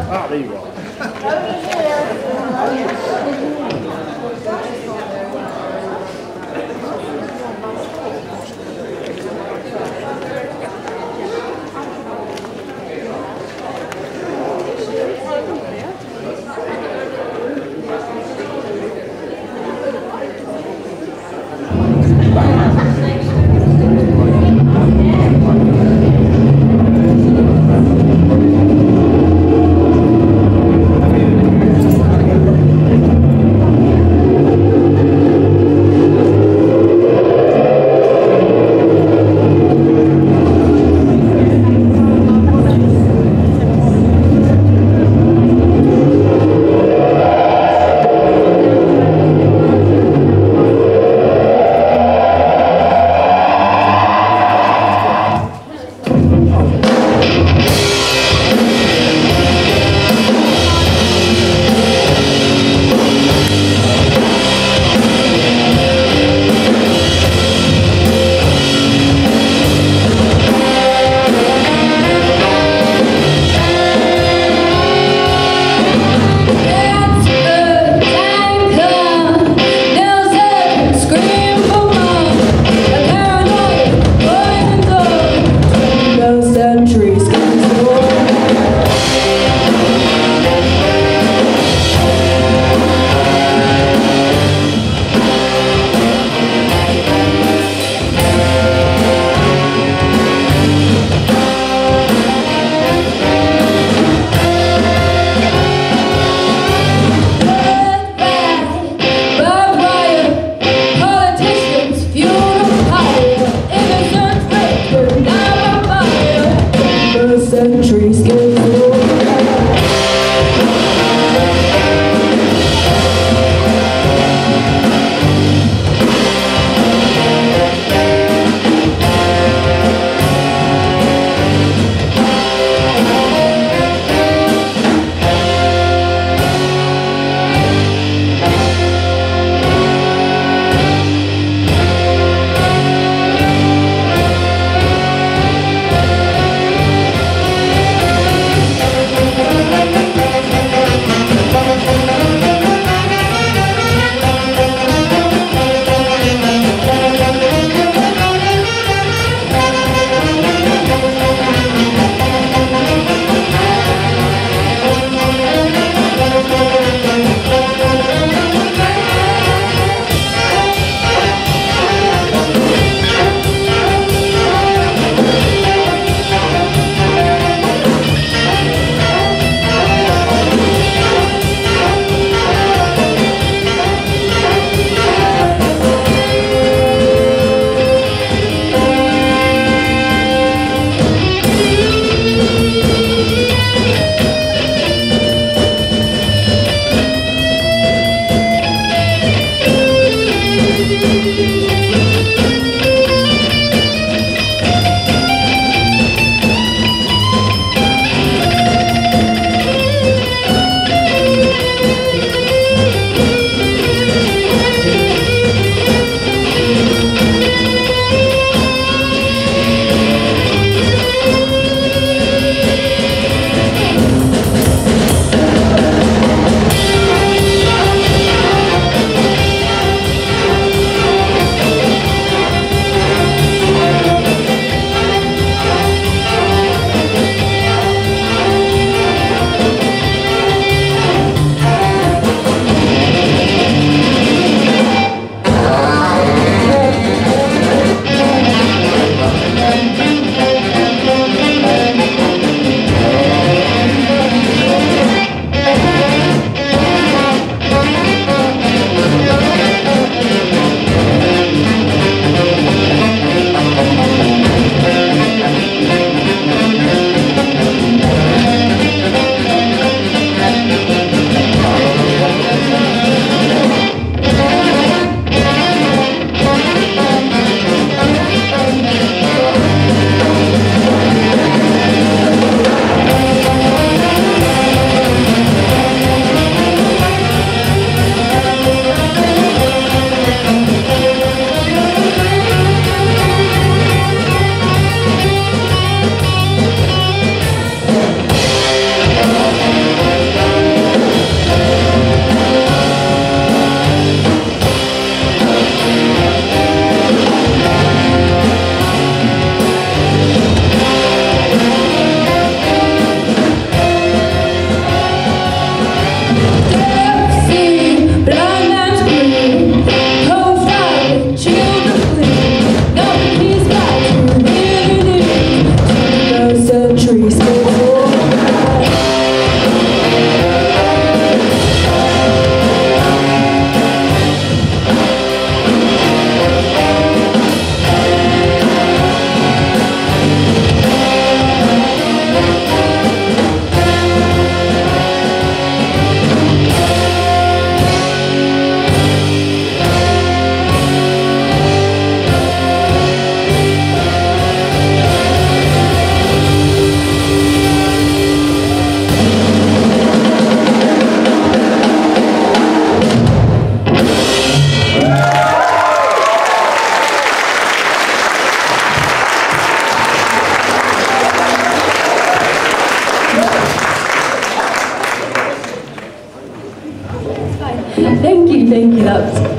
Ah, there you are.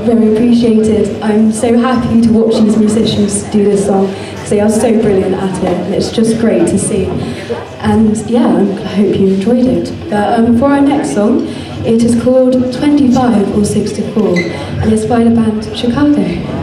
very appreciated. I'm so happy to watch these musicians do this song because they are so brilliant at it, and it's just great to see. And yeah, I hope you enjoyed it. But for our next song, it is called 25 or 64, and it's by the band Chicago.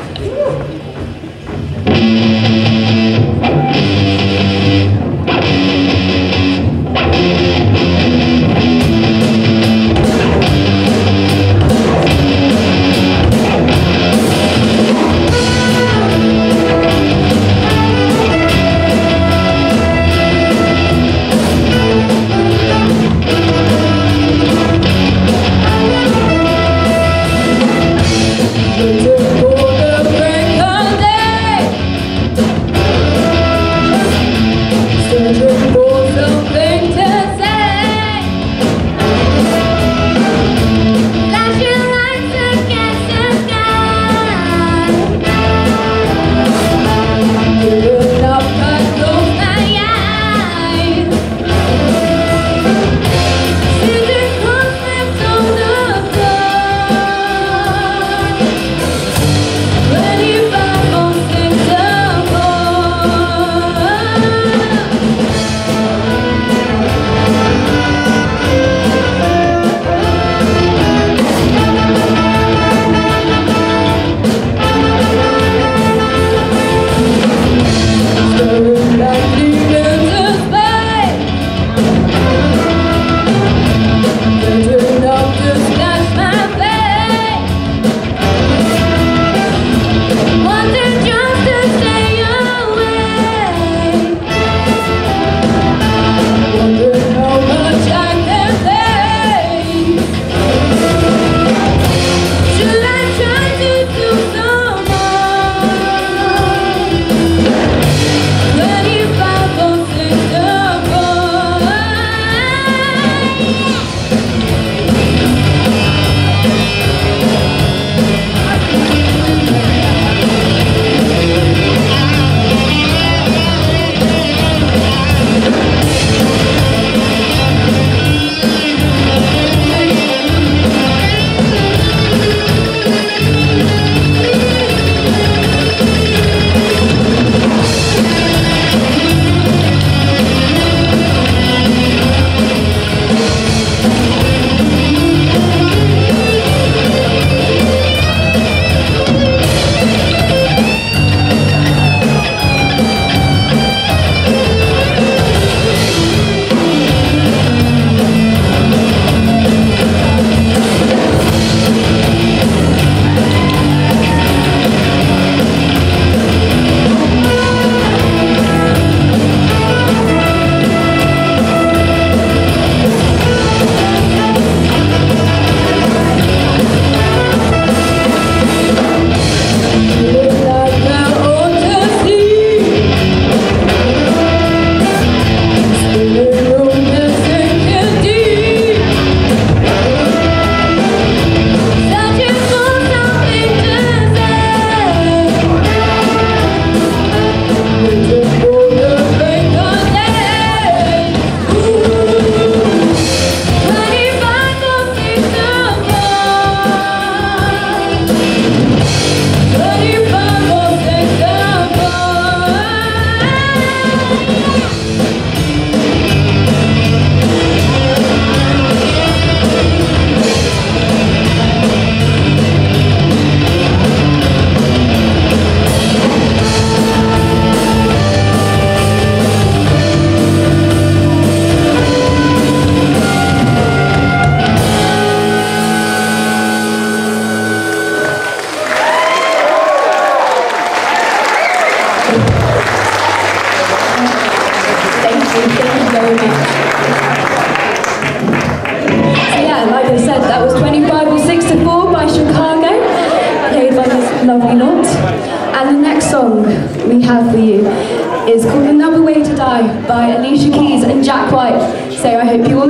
Lovely lot. And the next song we have for you is called Another Way to Die by Alicia Keys and Jack White. So I hope you all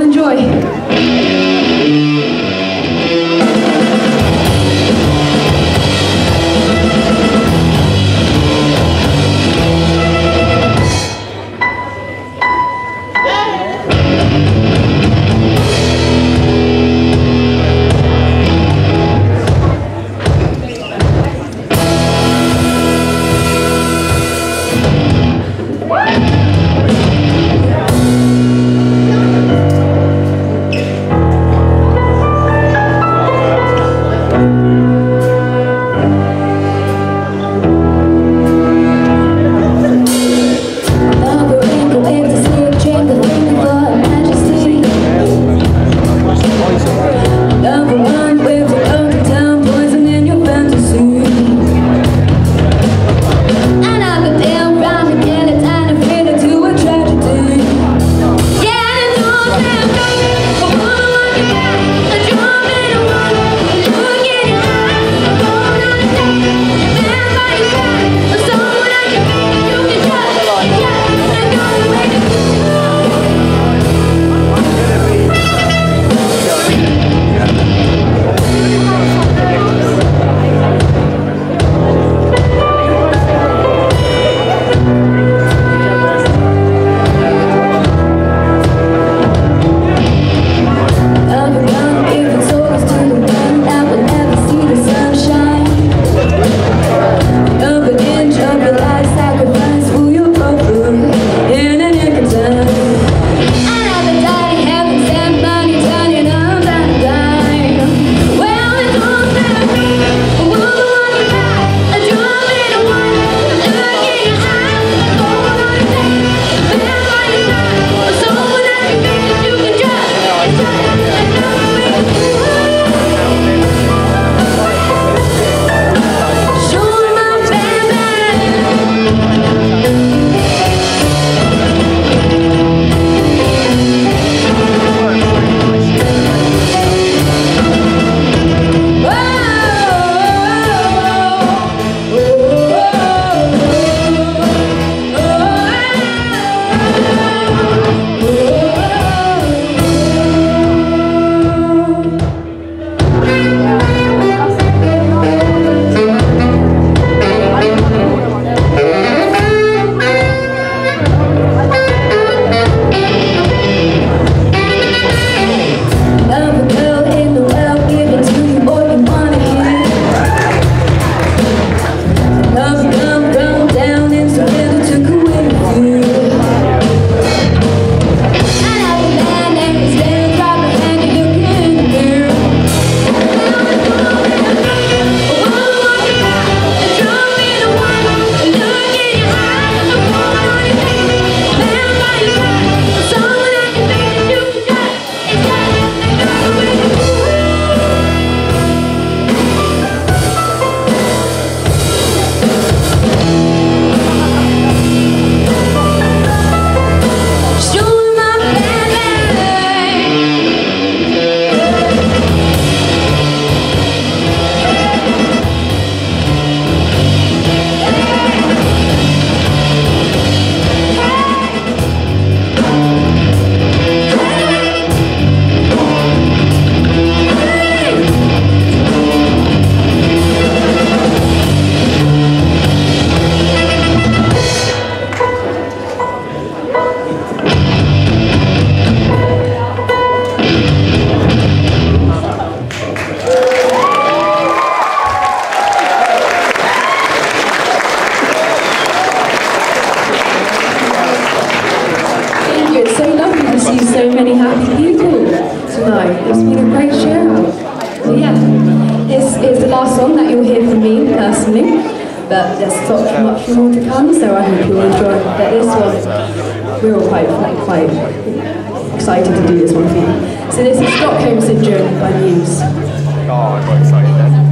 enjoy. many happy people tonight. It's been a great show. So yeah, this is the last song that you'll hear from me personally, but there's so much more to come, so I hope you'll enjoy it. But this one, we're all quite excited to do this one for you. So this is Stockholm Syndrome by Muse. Oh, I got excited then.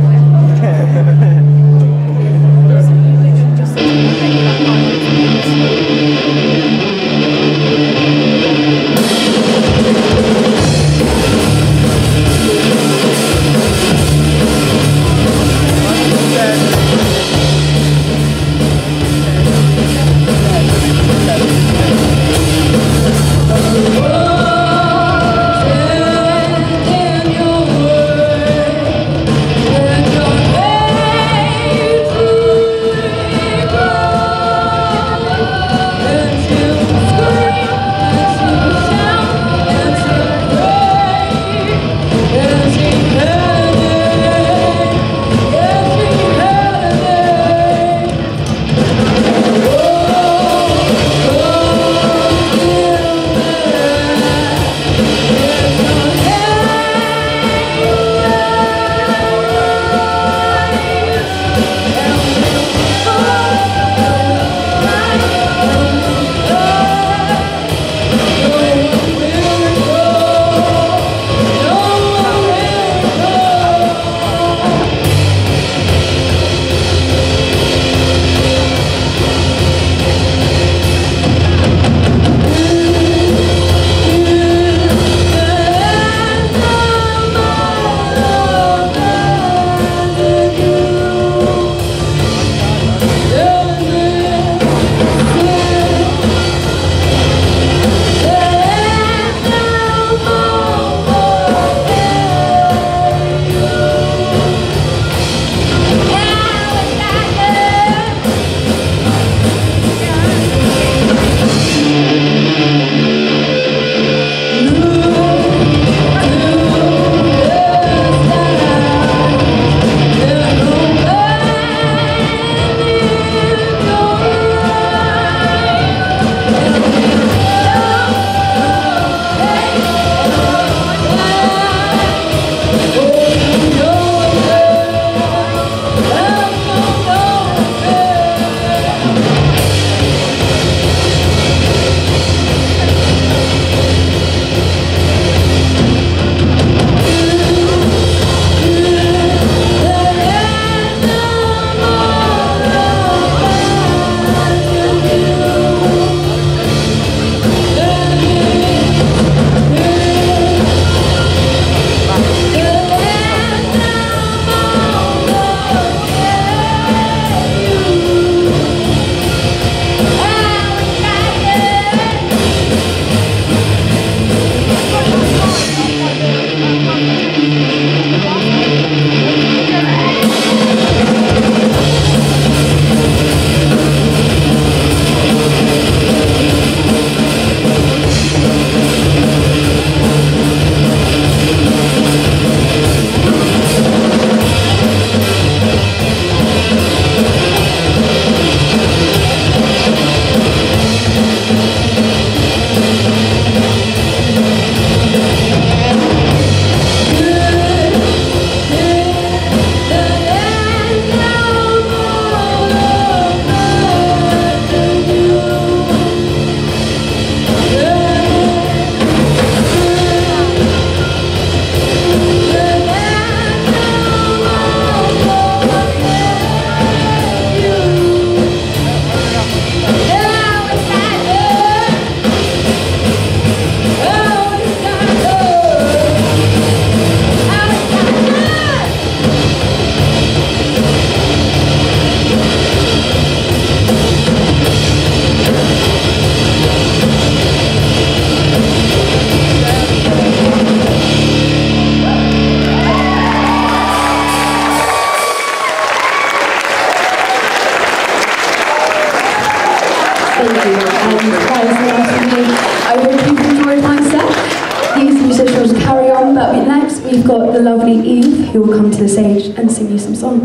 I hope you've enjoyed my set. These musicians carry on, but next we've got the lovely Eve, who will come to the stage and sing you some songs.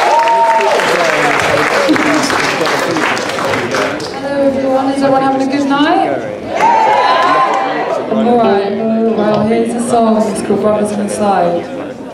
Hello everyone, is everyone having a good night? song is called Brothers Inside.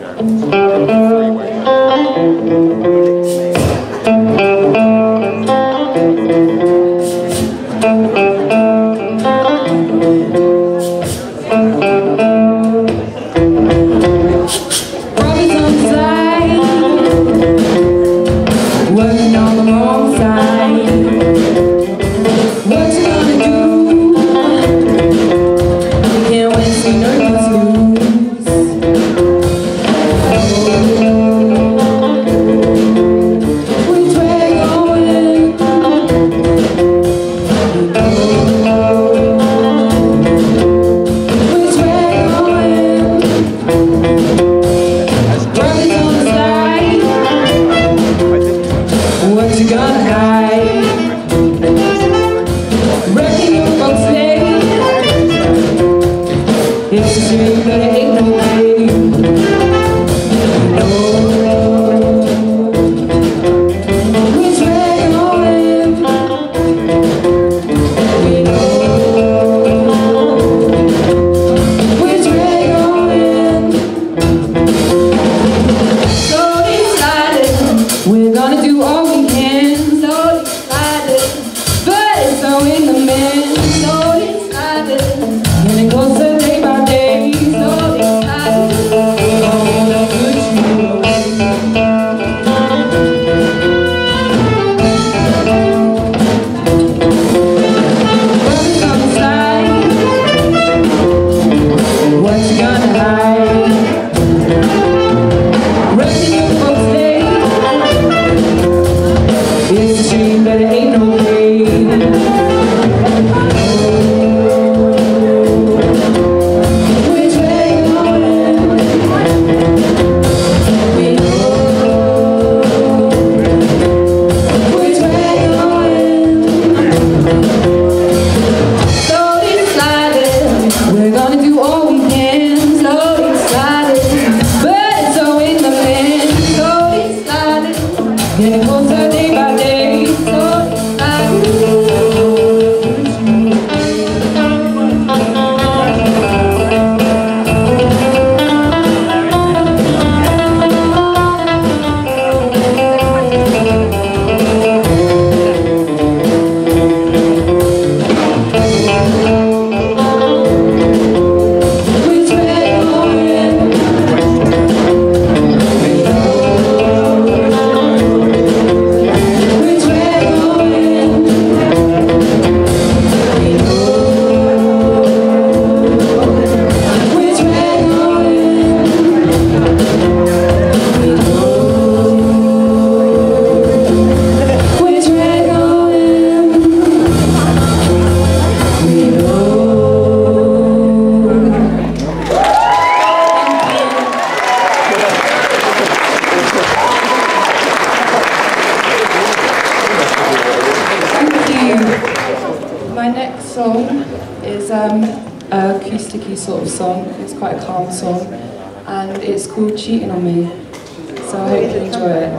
Sort of song. It's quite a calm song and it's called Cheating on Me, so I hope you enjoy it.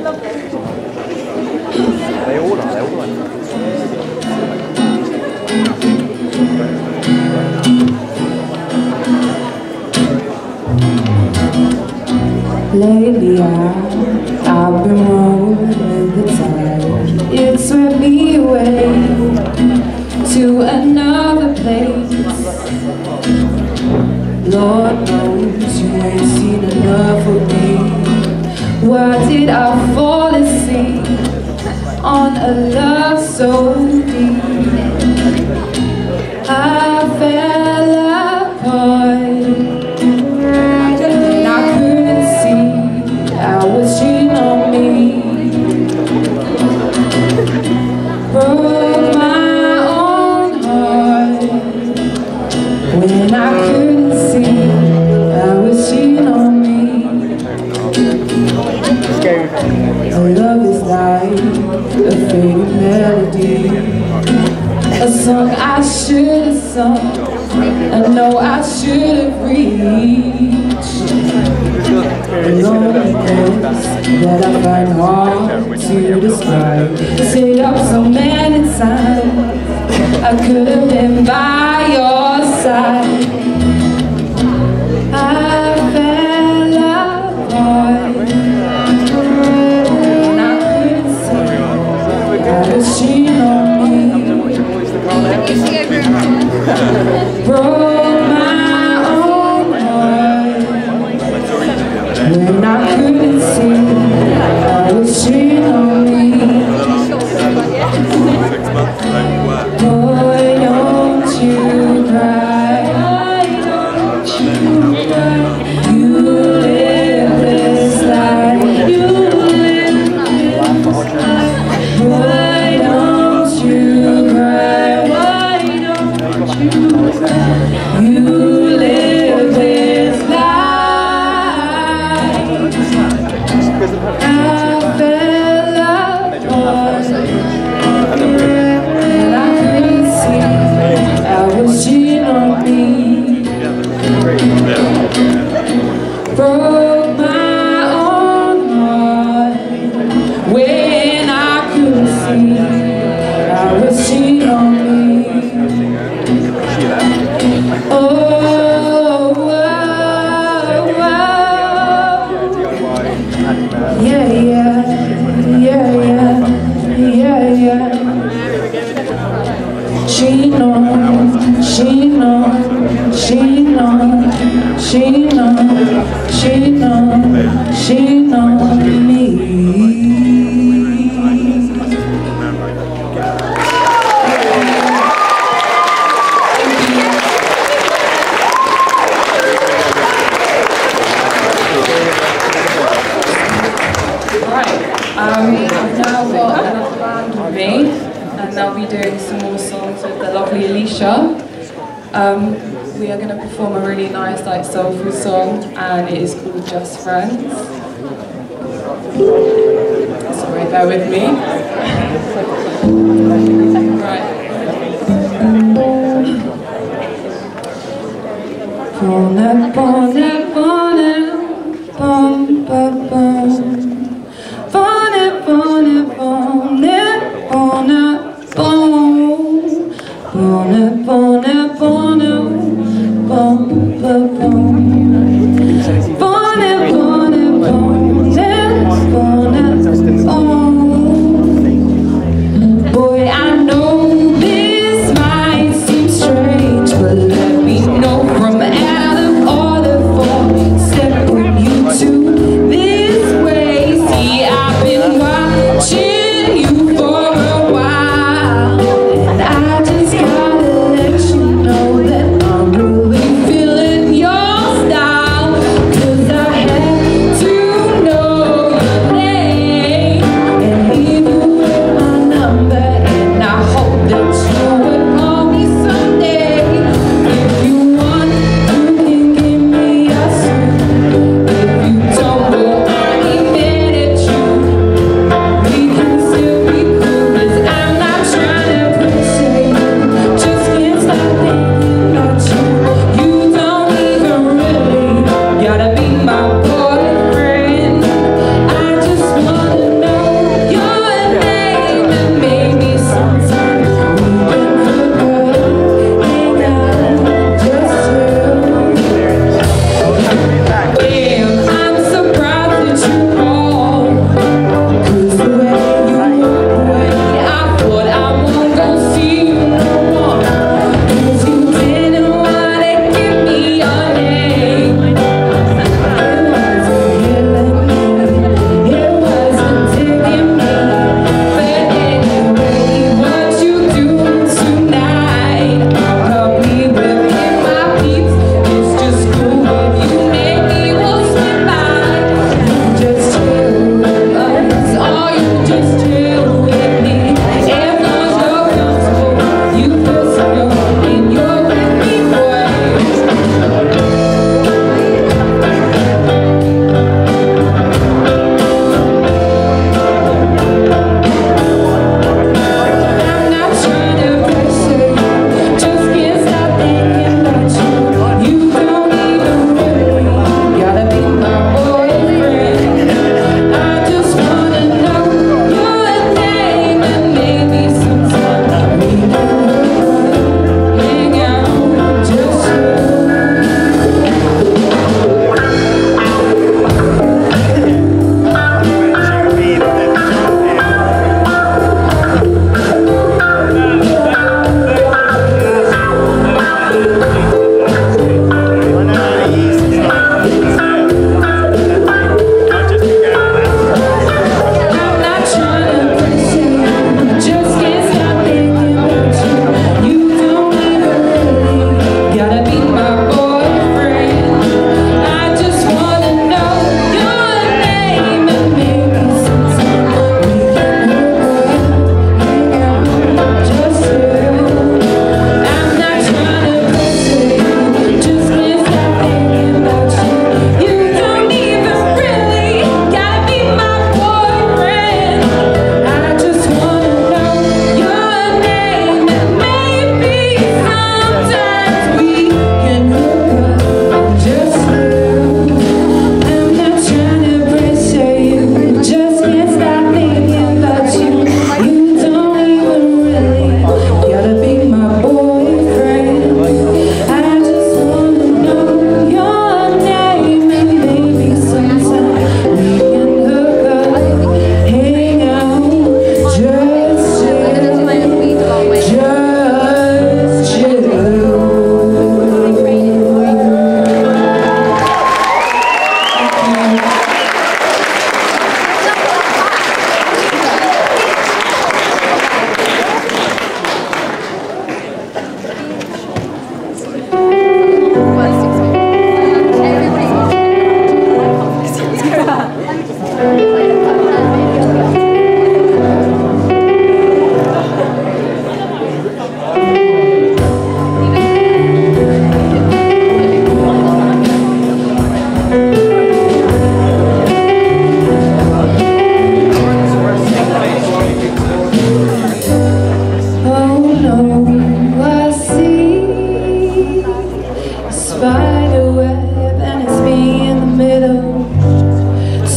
They all are. Lately I've been rolling the tide. It swept me away to another place. Lord knows you ain't seen enough of me. Why did I fall asleep on a love so deep? I fell apart and I couldn't see I was cheating on me. Broke my own heart when I couldn't I was cheating on me. Our love is like a faded melody, a song I should have sung, a note I should have reached. A loneliness that I find hard to describe. Stayed up so many times, I could have been by your side. I couldn't see, I was cheating on me. Boy, don't you cry, don't you cry. You live this life, you live this life. Why don't you cry, why don't you cry. You live this life. I fell apart and I couldn't see, I was cheating on me. Broke my own heart when I couldn't see, I was cheating on me. Oh, yeah, yeah, yeah, yeah, yeah, yeah. She knows, she knows, she knows, she knows, she knows, she knows me. I've now got another band with me, and they'll be doing some more songs with the lovely Alicia. We are going to perform a really nice, soulful song, and it is called Just Friends. Sorry, bear with me. Right. Bonnet, bonnet, bonnet, bum, bum, bum. Bonnet, bonnet, bonnet, bonnet, bonnet, bonnet, bonnet, bum, bum, bum. Bonnet, bonnet, bonnet, bonnet, boy, I know this might seem strange, but let me know from out of all the four, step with you to this way.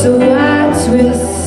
So I twist